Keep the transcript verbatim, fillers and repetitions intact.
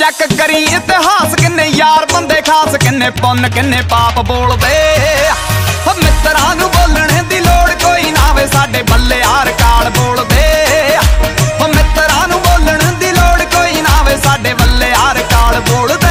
Check करी इतिहास किन्ने यार बंदे खास किन्ने पुन किन्ने पाप बोलदे मित्रां नूं बोलणे दी लोड़ कोई ना वे साडे बल्ले यार काल बोलदे मित्रां नूं बोलण दी लोड़ कोई ना वे साडे बल्ले यार काल बोलदे।